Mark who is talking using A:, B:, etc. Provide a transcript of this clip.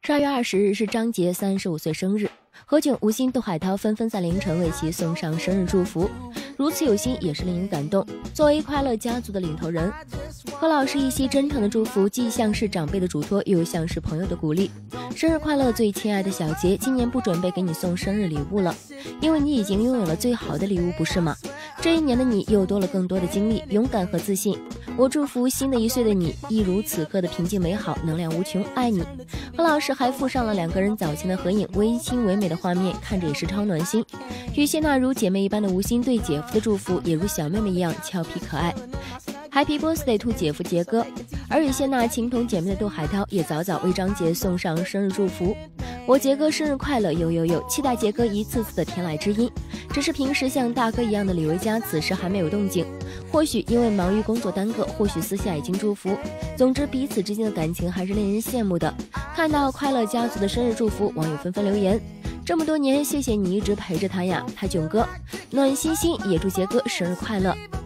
A: 12月20日是张杰35岁生日，何炅、吴昕、窦海涛纷纷在凌晨为其送上生日祝福，如此有心也是令人感动。作为快乐家族的领头人，何老师一袭真诚的祝福，既像是长辈的嘱托，又像是朋友的鼓励。生日快乐，最亲爱的小杰，今年不准备给你送生日礼物了，因为你已经拥有了最好的礼物，不是吗？这一年的你又多了更多的经历、勇敢和自信。我祝福新的一岁的你，一如此刻的平静美好，能量无穷，爱你。何老师还附上了两个人早前的合影，微亲唯美的画面，看着也是超暖心。与谢娜如姐妹一般的吴昕对姐夫的祝福，也如小妹妹一样俏皮可爱。Happy birthday to 姐夫杰哥。而与谢娜情同姐妹的窦海涛也早早为张杰送上生日祝福。我杰哥生日快乐，呦，期待杰哥一次次的天籁之音。只是平时像大哥一样的李维嘉此时还没有动静，或许因为忙于工作耽搁，或许私下已经祝福。总之彼此之间的感情还是令人羡慕的。看到快乐家族的生日祝福，网友纷纷留言：这么多年，谢谢你一直陪着他呀，他囧哥。暖心心也祝杰哥生日快乐。